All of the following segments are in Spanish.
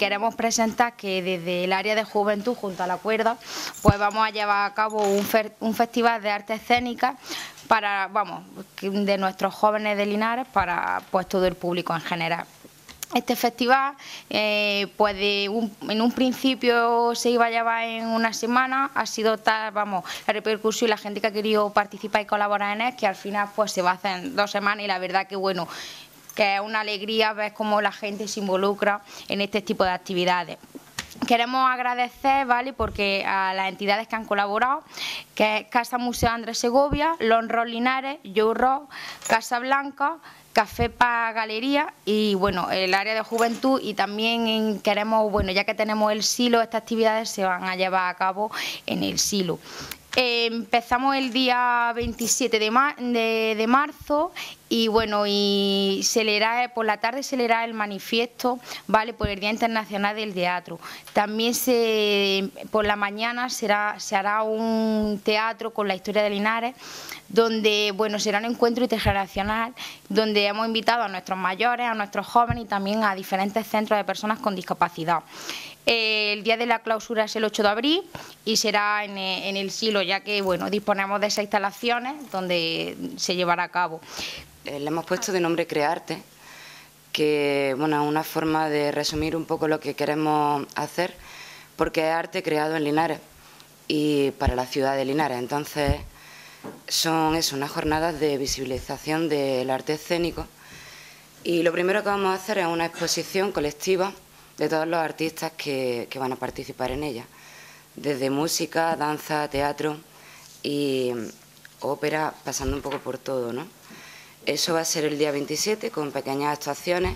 queremos presentar que desde el área de juventud, junto a la cuerda, pues vamos a llevar a cabo un festival de arte escénica para, vamos, de nuestros jóvenes de Linares para pues todo el público en general. Este festival, pues en un principio se iba a llevar en una semana, ha sido tal, vamos, la repercusión y la gente que ha querido participar y colaborar en él, que al final pues se va a hacer en 2 semanas y la verdad que bueno, que es una alegría ver cómo la gente se involucra en este tipo de actividades. Queremos agradecer, ¿vale?, porque a las entidades que han colaborado, que es Casa Museo Andrés Segovia, Lonrol Linares, Joe Rock, Casa Blanca, Café Pa Galería y bueno, el área de juventud, y también queremos, bueno, ya que tenemos el silo, estas actividades se van a llevar a cabo en el silo. Empezamos el día 27 de marzo y bueno, y por la tarde se leerá el manifiesto, ¿vale?, por el Día Internacional del Teatro. También por la mañana se hará un teatro con la historia de Linares, donde bueno, será un encuentro intergeneracional, donde hemos invitado a nuestros mayores, a nuestros jóvenes y también a diferentes centros de personas con discapacidad. El día de la clausura es el 8 de abril y será en el silo, ya que bueno, disponemos de 6 instalaciones donde se llevará a cabo. Le hemos puesto de nombre Crearte, que bueno, es una forma de resumir un poco lo que queremos hacer, porque es arte creado en Linares y para la ciudad de Linares. Entonces son unas jornadas de visibilización del arte escénico, y lo primero que vamos a hacer es una exposición colectiva de todos los artistas que van a participar en ella, desde música, danza, teatro y ópera, pasando un poco por todo, ¿no? Eso va a ser el día 27 con pequeñas actuaciones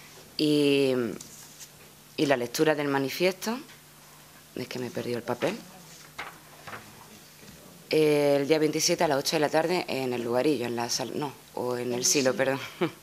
y la lectura del manifiesto. Es que me he perdido el papel. El día 27 a las 8 de la tarde en el Lugarillo, en la sala, no, o en el silo, perdón.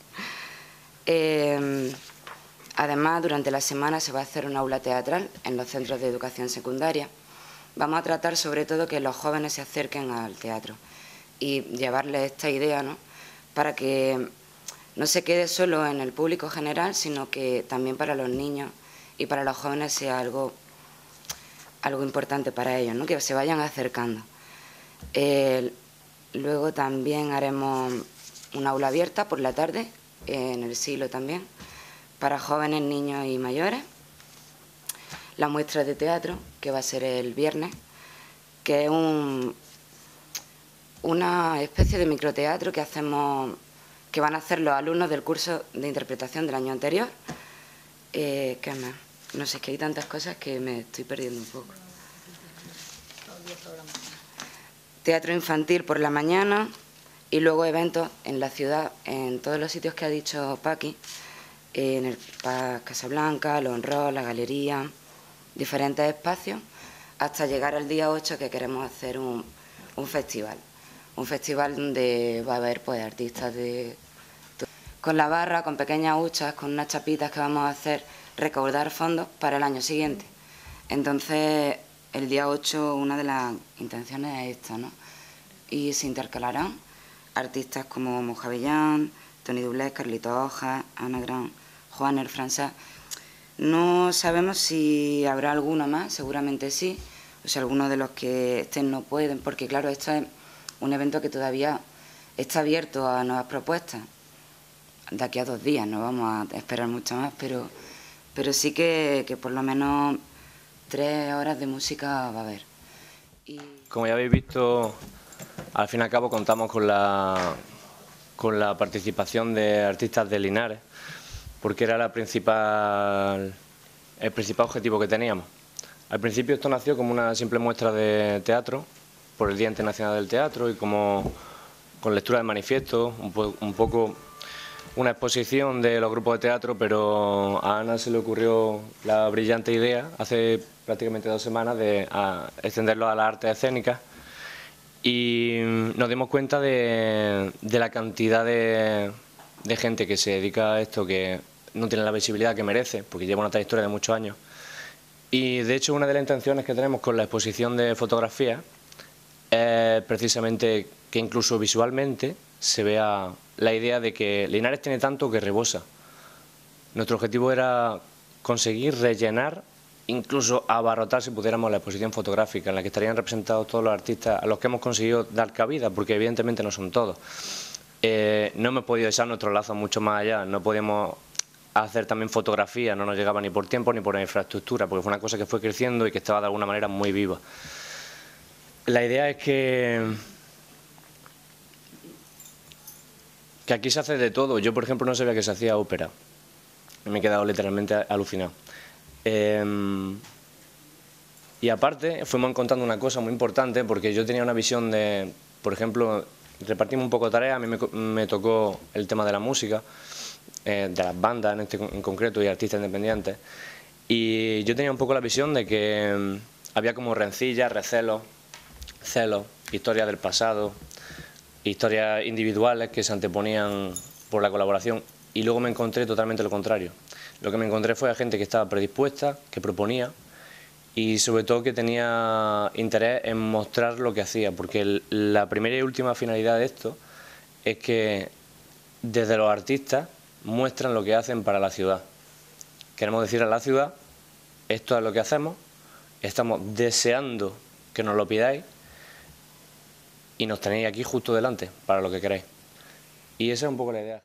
Además, durante la semana se va a hacer un aula teatral en los centros de educación secundaria. Vamos a tratar sobre todo que los jóvenes se acerquen al teatro y llevarles esta idea, ¿no?, para que no se quede solo en el público general, sino que también para los niños y para los jóvenes sea algo importante para ellos, ¿no?, que se vayan acercando. Luego también haremos un aula abierta por la tarde, en el silo también, para jóvenes, niños y mayores. La muestra de teatro, que va a ser el viernes, que es una especie de microteatro que van a hacer los alumnos del curso de interpretación del año anterior. ¿Qué más? No sé, es que hay tantas cosas que me estoy perdiendo un poco. Teatro infantil por la mañana y luego eventos en la ciudad, en todos los sitios que ha dicho Paqui, en el Casa Blanca, Lonrol, la Galería, diferentes espacios, hasta llegar al día 8, que queremos hacer un festival. Un festival donde va a haber pues artistas con la barra, con pequeñas huchas, con unas chapitas que vamos a hacer, recaudar fondos para el año siguiente. Entonces, el día 8, una de las intenciones es esta, ¿no? Y se intercalarán artistas como Mojavellán, Tony Dublés, Carlito Hojas, Ana Gran, Juaner, Francés. No sabemos si habrá alguno más, seguramente sí, o si algunos de los que estén no pueden, porque claro, esto es un evento que todavía está abierto a nuevas propuestas. De aquí a 2 días, no vamos a esperar mucho más, pero sí que por lo menos 3 horas de música va a haber. Como ya habéis visto, al fin y al cabo contamos con la participación de artistas de Linares, porque era el principal objetivo que teníamos. Al principio esto nació como una simple muestra de teatro, por el Día Internacional del Teatro y con lectura del manifiesto, un poco una exposición de los grupos de teatro, pero a Ana se le ocurrió la brillante idea, hace prácticamente 2 semanas, de extenderlo a las artes escénicas, y nos dimos cuenta de la cantidad de gente que se dedica a esto, que no tiene la visibilidad que merece, porque lleva una trayectoria de muchos años. Y de hecho una de las intenciones que tenemos con la exposición de fotografía es precisamente que incluso visualmente se vea la idea de que Linares tiene tanto que rebosa. Nuestro objetivo era conseguir rellenar, incluso abarrotar, si pudiéramos, la exposición fotográfica, en la que estarían representados todos los artistas a los que hemos conseguido dar cabida, porque evidentemente no son todos. No hemos podido echar nuestros lazos mucho más allá, no podíamos hacer también fotografía, no nos llegaba ni por tiempo ni por infraestructura, porque fue una cosa que fue creciendo y que estaba de alguna manera muy viva. La idea es que aquí se hace de todo. Yo, por ejemplo, no sabía que se hacía ópera. Me he quedado literalmente alucinado. Y aparte, fuimos encontrando una cosa muy importante, porque yo tenía una visión de, por ejemplo, repartimos un poco de tareas. A mí me tocó el tema de la música, de las bandas en concreto y artistas independientes. Y yo tenía un poco la visión de que había como rencillas, recelos, celos, historias del pasado, historias individuales que se anteponían por la colaboración, y luego me encontré totalmente lo contrario. Lo que me encontré fue a gente que estaba predispuesta, que proponía y sobre todo que tenía interés en mostrar lo que hacía, porque la primera y última finalidad de esto es que desde los artistas muestran lo que hacen para la ciudad. Queremos decir a la ciudad, esto es lo que hacemos, estamos deseando que nos lo pidáis y nos tenéis aquí justo delante para lo que queráis. Y esa es un poco la idea.